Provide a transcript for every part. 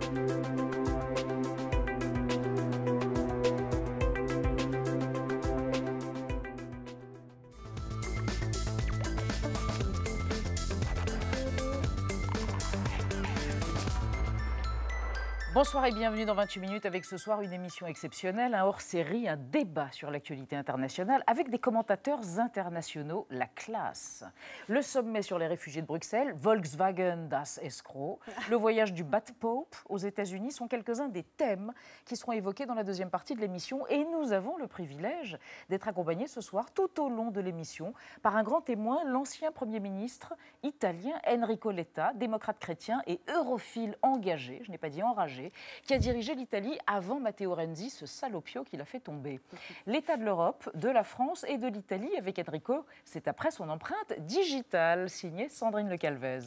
Bonsoir et bienvenue dans 28 minutes avec ce soir une émission exceptionnelle, un hors-série, un débat sur l'actualité internationale avec des commentateurs internationaux, la classe. Le sommet sur les réfugiés de Bruxelles, Volkswagen das escroc, le voyage du Bad Pope aux États-Unis sont quelques-uns des thèmes qui seront évoqués dans la deuxième partie de l'émission et nous avons le privilège d'être accompagnés ce soir tout au long de l'émission par un grand témoin, l'ancien Premier ministre italien Enrico Letta, démocrate chrétien et europhile engagé, je n'ai pas dit enragé, qui a dirigé l'Italie avant Matteo Renzi, ce salopio qui l'a fait tomber. L'état de l'Europe, de la France et de l'Italie avec Enrico, c'est après son empreinte digitale, signée Sandrine Le Calvez.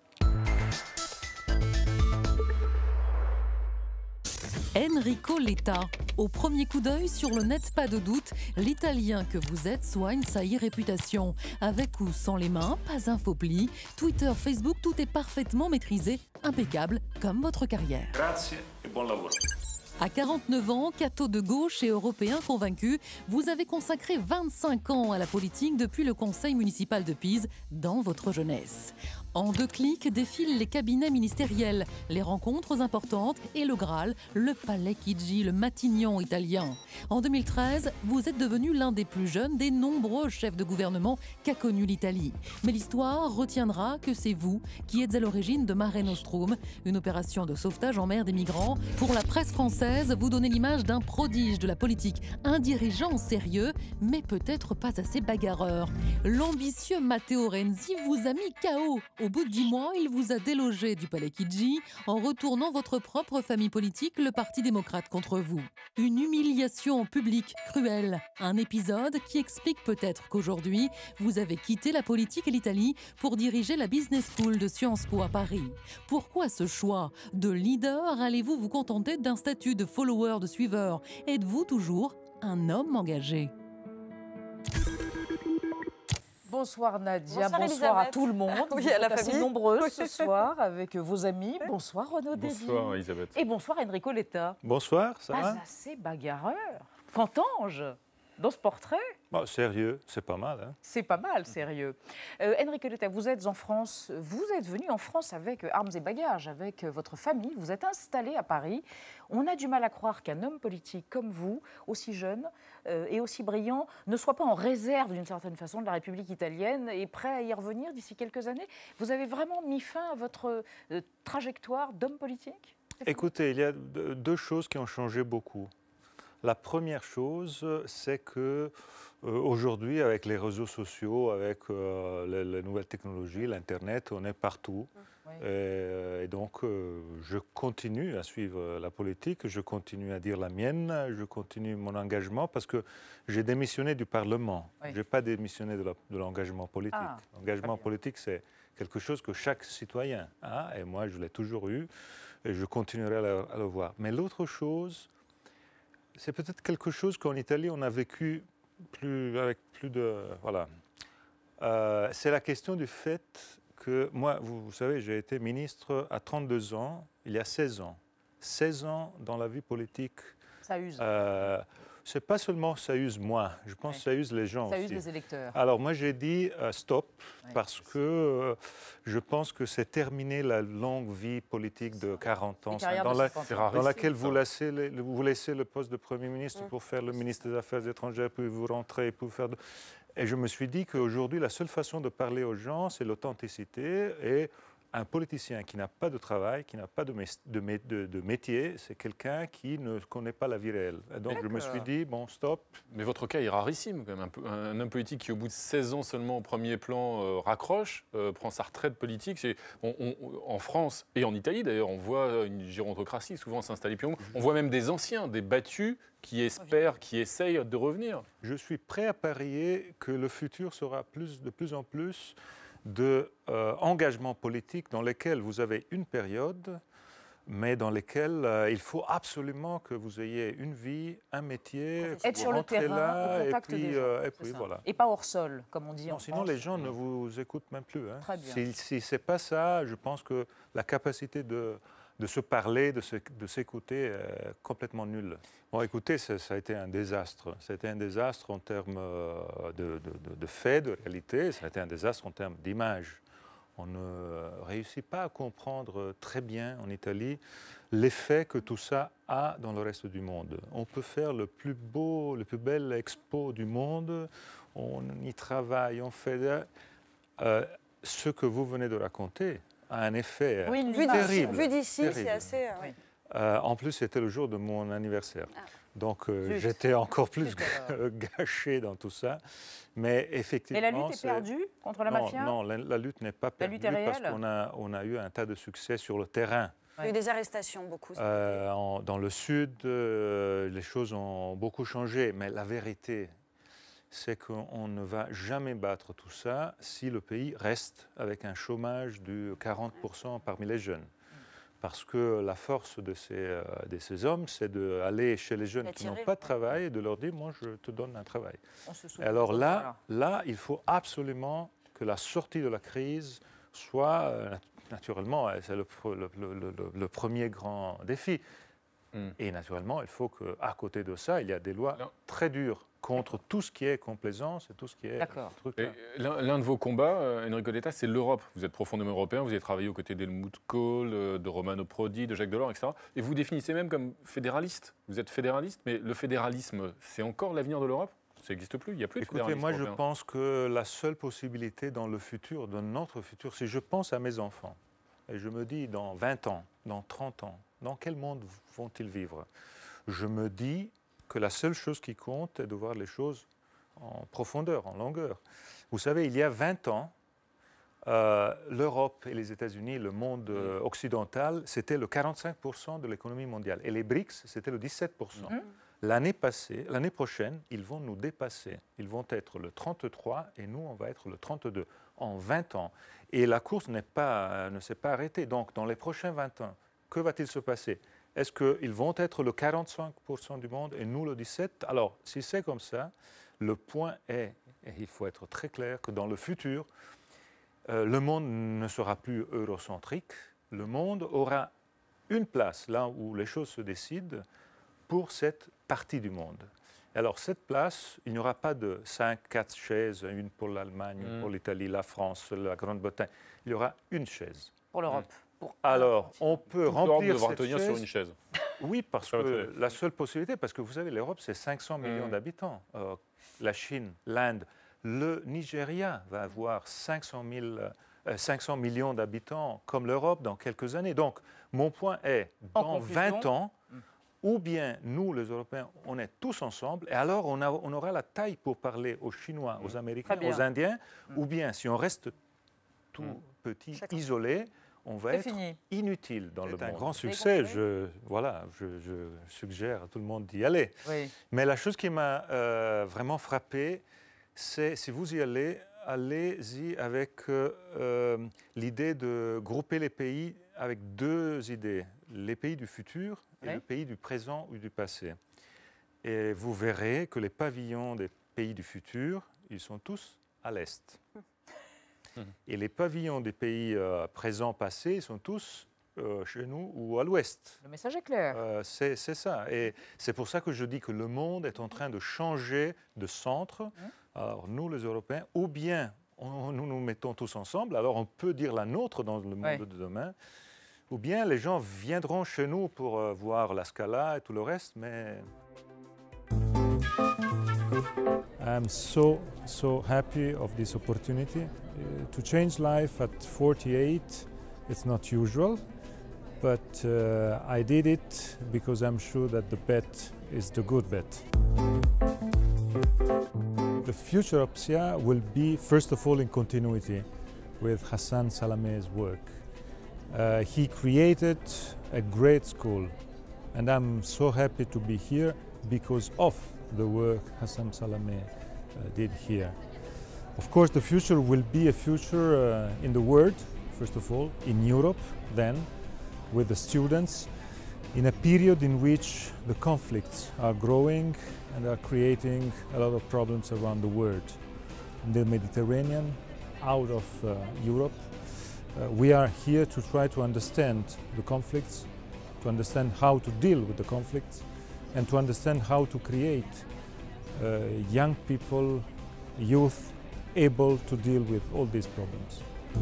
Enrico Letta. Au premier coup d'œil sur le net, pas de doute, l'Italien que vous êtes soigne sa réputation. Avec ou sans les mains, pas un faux pli. Twitter, Facebook, tout est parfaitement maîtrisé, impeccable, comme votre carrière. Grazie et bon lavoro. À 49 ans, catho de gauche et européen convaincu, vous avez consacré 25 ans à la politique depuis le conseil municipal de Pise dans votre jeunesse. En 2 clics défilent les cabinets ministériels, les rencontres importantes et le Graal, le Palais Chigi, le Matignon italien. En 2013, vous êtes devenu l'un des plus jeunes des nombreux chefs de gouvernement qu'a connu l'Italie. Mais l'histoire retiendra que c'est vous qui êtes à l'origine de Mare Nostrum, une opération de sauvetage en mer des migrants. Pour la presse française, vous donnez l'image d'un prodige de la politique, un dirigeant sérieux, mais peut-être pas assez bagarreur. L'ambitieux Matteo Renzi vous a mis KO. Au bout de 10 mois, il vous a délogé du Palais Chigi en retournant votre propre famille politique, le Parti démocrate, contre vous. Une humiliation publique cruelle. Un épisode qui explique peut-être qu'aujourd'hui, vous avez quitté la politique et l'Italie pour diriger la Business School de Sciences Po à Paris. Pourquoi ce choix de leader? Allez-vous vous contenter d'un statut de follower, de suiveur? Êtes-vous toujours un homme engagé? Bonsoir Nadia, bonsoir à tout le monde. Oui, à la famille. famille. Nombreux ce soir avec vos amis. Bonsoir Renaud Déby. Bonsoir Elisabeth. Et bonsoir Enrico Letta. Bonsoir, ça Pas va? assez bagarreur. Qu'entends-je dans ce portrait? Bon, sérieux, c'est pas mal. Hein? C'est pas mal, sérieux. Enrico Letta, vous êtes en France, vous êtes venu en France avec armes et bagages, avec votre famille, vous êtes installé à Paris. On a du mal à croire qu'un homme politique comme vous, aussi jeune et aussi brillant, ne soit pas en réserve d'une certaine façon de la République italienne et prêt à y revenir d'ici quelques années. Vous avez vraiment mis fin à votre trajectoire d'homme politique? Écoutez, il y a 2 choses qui ont changé beaucoup. La première chose, c'est que aujourd'hui, avec les réseaux sociaux, avec les nouvelles technologies, l'Internet, on est partout. Oui. Et donc, je continue à suivre la politique, je continue à dire la mienne, je continue mon engagement parce que j'ai démissionné du Parlement. Oui. Je n'ai pas démissionné de l'engagement politique. Ah, l'engagement politique, c'est quelque chose que chaque citoyen a, et moi, je l'ai toujours eu, et je continuerai à le voir. Mais l'autre chose, c'est peut-être quelque chose qu'en Italie, on a vécu avec plus de... Voilà. C'est la question du fait que moi, vous savez, j'ai été ministre à 32 ans, il y a 16 ans. 16 ans dans la vie politique. Ça use. C'est pas seulement ça use moi, je pense que ça use les gens Ça aussi. use les électeurs. Alors moi j'ai dit stop parce que je pense que c'est terminé la longue vie politique de 40 ans dans laquelle vous laissez le poste de Premier ministre pour faire le ministre des Affaires étrangères, puis vous rentrez pour faire... Et je me suis dit qu'aujourd'hui la seule façon de parler aux gens c'est l'authenticité et un politicien qui n'a pas de travail, qui n'a pas de métier, c'est quelqu'un qui ne connaît pas la vie réelle. Et donc je me suis dit, bon, stop. Mais votre cas est rarissime quand même. Un homme politique qui, au bout de 16 ans seulement au premier plan, raccroche, prend sa retraite politique. En France et en Italie, d'ailleurs, on voit une gérontocratie souvent s'installer. Puis on voit même des anciens, des battus, qui espèrent, qui essayent de revenir. Je suis prêt à parier que le futur sera de plus en plus d'engagement politique dans lesquels vous avez une période, mais dans lesquels il faut absolument que vous ayez une vie, un métier, être sur le terrain, là, au contact et puis, des gens, et puis voilà. Et pas hors sol, comme on dit en Sinon, France. les gens ne vous écoutent même plus. Hein. Très bien. Si ce n'est pas ça, je pense que la capacité de de se parler, de s'écouter, complètement nul. Bon, écoutez, ça a été un désastre. C'était un désastre en termes de faits, de réalité. Ça a été un désastre en termes d'image. On ne réussit pas à comprendre très bien en Italie l'effet que tout ça a dans le reste du monde. On peut faire le plus beau, le plus bel expo du monde, on y travaille, on fait... ce que vous venez de raconter a un effet terrible. Vu d'ici, c'est assez... en plus, c'était le jour de mon anniversaire. Ah. Donc, j'étais encore plus gâché dans tout ça. Mais effectivement... Et la lutte est perdue contre la mafia? Non, la lutte n'est pas perdue parce qu'on a eu un tas de succès sur le terrain. Il y a eu des arrestations, beaucoup. Dans le sud, les choses ont beaucoup changé. Mais la vérité, c'est qu'on ne va jamais battre tout ça si le pays reste avec un chômage de 40% parmi les jeunes. Parce que la force de ces hommes, c'est d'aller chez les jeunes qui n'ont pas de travail et de leur dire « moi, je te donne un travail ». Alors là, il faut absolument que la sortie de la crise soit, naturellement, c'est le premier grand défi. Et naturellement, il faut qu'à côté de ça, il y a des lois très dures contre tout ce qui est complaisance et tout ce qui est... L'un de vos combats, Enrico Letta, c'est l'Europe. Vous êtes profondément européen, vous avez travaillé aux côtés d'Helmut Kohl, de Romano Prodi, de Jacques Delors, etc. Et vous définissez même comme fédéraliste. Vous êtes fédéraliste, mais le fédéralisme, c'est encore l'avenir de l'Europe? Ça n'existe plus, il n'y a plus de fédéralisme européen. Moi, je pense que la seule possibilité dans le futur, dans notre futur, si je pense à mes enfants, et je me dis dans 20 ans, dans 30 ans, dans quel monde vont-ils vivre? Je me dis que la seule chose qui compte est de voir les choses en profondeur, en longueur. Vous savez, il y a 20 ans, l'Europe et les États-Unis, le monde occidental, c'était le 45% de l'économie mondiale. Et les BRICS, c'était le 17%. L'année prochaine, ils vont nous dépasser. Ils vont être le 33 et nous, on va être le 32 en 20 ans. Et la course ne s'est pas arrêtée. Donc, dans les prochains 20 ans, que va-t-il se passer? Est-ce qu'ils vont être le 45% du monde et nous le 17%? Alors, si c'est comme ça, le point est, et il faut être très clair, que dans le futur, le monde ne sera plus eurocentrique. Le monde aura une place, là où les choses se décident, pour cette partie du monde. Alors, cette place, il n'y aura pas de 4 chaises, une pour l'Allemagne, une pour l'Italie, la France, la Grande-Bretagne. Il y aura une chaise. Pour l'Europe. Alors, on peut remplir cette chaise sur une chaise. Oui, parce que la seule possibilité, parce que vous savez, l'Europe, c'est 500 millions d'habitants. La Chine, l'Inde, le Nigeria va avoir 500 millions d'habitants comme l'Europe dans quelques années. Donc, mon point est, dans 20 ans, ou bien nous, les Européens, on est tous ensemble, et alors on aura la taille pour parler aux Chinois, aux Américains, aux Indiens, ou bien si on reste tout petit, isolé, on va être inutile dans le monde. C'est un grand succès, je suggère à tout le monde d'y aller. Oui. Mais la chose qui m'a vraiment frappé, c'est si vous y allez, allez-y avec l'idée de grouper les pays avec deux idées, les pays du futur et le pays du présent ou du passé. Et vous verrez que les pavillons des pays du futur, ils sont tous à l'est. Et les pavillons des pays présents, passés, sont tous chez nous ou à l'ouest. Le message est clair. C'est ça. Et c'est pour ça que je dis que le monde est en train de changer de centre. Alors nous, les Européens, ou bien nous nous mettons tous ensemble, alors on peut dire la nôtre dans le monde de demain, ou bien les gens viendront chez nous pour voir la Scala et tout le reste, mais... I'm so happy of this opportunity. To change life at 48, it's not usual, but I did it because I'm sure that the bet is the good bet. The future of PSIA will be, first of all, in continuity with Hassan Salameh's work. He created a great school, and I'm so happy to be here because of the work Hassan Salameh did here. Of course, the future will be a future in the world, first of all, in Europe, then, with the students, in a period in which the conflicts are growing and are creating a lot of problems around the world. In the Mediterranean, out of Europe, We are here to try to understand the conflicts, to understand how to deal with the conflicts, and to understand how to create young people, youth, able to deal with all these problems.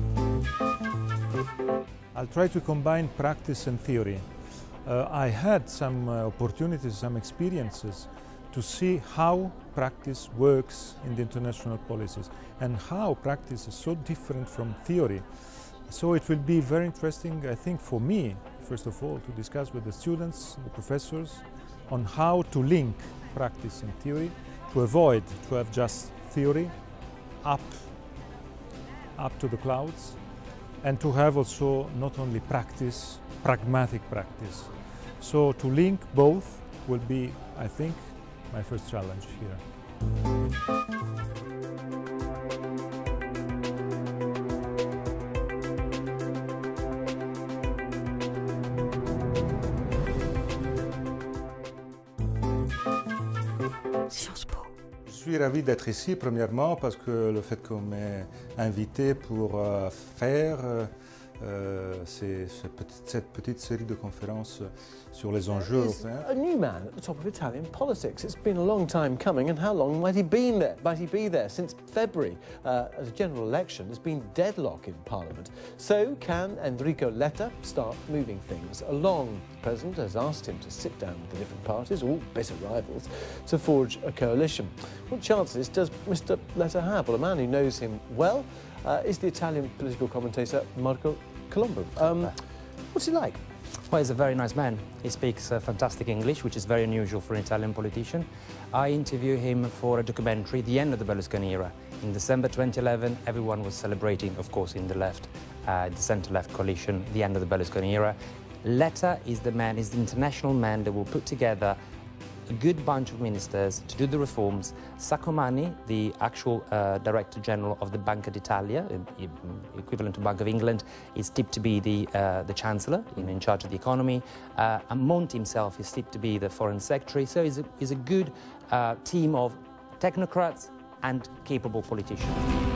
I'll try to combine practice and theory. I had some opportunities, some experiences to see how practice works in the international policies and how practice is so different from theory. So it will be very interesting, I think, for me, first of all, to discuss with the students, the professors, on how to link practice and theory to avoid to have just theory up to the clouds, and to have also not only practice, pragmatic practice. So to link both will be, I think, my first challenge here. Je suis ravi d'être ici, premièrement, parce que le fait qu'on m'ait invité pour faire cette petite série de conférences sur les enjeux européens. A new man at the top of Italian politics. It's been a long time coming, and how long might he be there? Since February, as a general election, there's been deadlock in Parliament. So can Enrico Letta start moving things along? The President has asked him to sit down with the different parties, all bitter rivals, to forge a coalition. What chances does Mr. Letta have? Well, a man who knows him well is the Italian political commentator Marco Colombo. What's he like? Well, he's a very nice man. He speaks fantastic English, which is very unusual for an Italian politician. I interviewed him for a documentary, The End of the Berlusconi Era. In December 2011, everyone was celebrating, of course, in the left, the centre-left coalition, the end of the Berlusconi era. Letta is the man, is the international man that will put together a good bunch of ministers to do the reforms. Saccomanni, the actual Director General of the Banca d'Italia, equivalent to Bank of England, is tipped to be the Chancellor in charge of the economy. And Monti himself is tipped to be the Foreign Secretary. So he's a good team of technocrats and capable politicians.